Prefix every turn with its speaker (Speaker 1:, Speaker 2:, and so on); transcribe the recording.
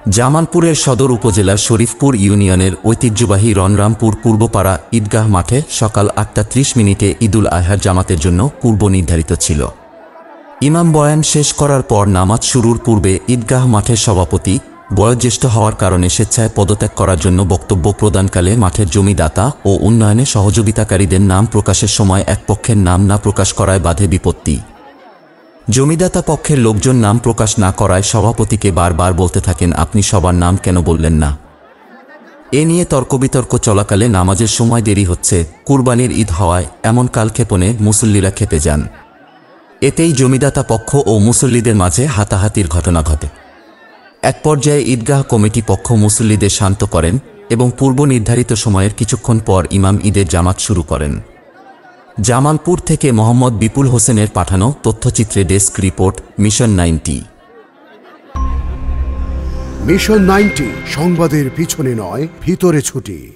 Speaker 1: জামালপুরের সদর উপজেলার শরীফপুর ইউনিয়নের ঐতিহ্যবাহী রণরামপুর পূর্বপাড়া ঈদগাহ মাঠে সকাল ৮টা ৩০ ঈদুল আজহার জামাতের জন্য পূর্ব নির্ধারিত ছিল। ইমাম বয়ান শেষ করার পর নামাজ শুরুর পূর্বে ঈদগাহ মাঠের সভাপতি বয়োজ্যেষ্ঠ হওয়ার কারণে স্বেচ্ছায় পদত্যাগ করার জন্য বক্তব্য প্রদানকালে মাঠের জমিদাতা ও উন্নয়নে সহযোগিতাকারীদের নাম প্রকাশের সময় এক পক্ষের নাম না প্রকাশ করায় বাধে বিপত্তি। জমিদাতা পক্ষের লোকজন নাম প্রকাশ না করায় সভাপতিকে বারবার বলতে থাকেন, আপনি সবার নাম কেন বললেন না? এ নিয়ে তর্কবিতর্ক চলাকালে নামাজের সময় দেরি হচ্ছে, কুরবানির ঈদ হওয়ায় এমন কালক্ষেপণে মুসল্লিরা খেপে যান। এতেই জমিদাতা পক্ষ ও মুসল্লিদের মাঝে হাতাহাতির ঘটনা ঘটে। এক পর্যায়ে ঈদগাহ কমিটি পক্ষ মুসল্লিদের শান্ত করেন এবং পূর্ব নির্ধারিত সময়ের কিছুক্ষণ পর ইমাম ঈদের জামাত শুরু করেন। জামালপুর থেকে মোহাম্মদ বিপুল হোসেনের পাঠানো তথ্যচিত্রে ডেস্ক রিপোর্ট, মিশন 90।
Speaker 2: মিশন 90 সংবাদের পিছনে নয়, ভিতরে ছুটি।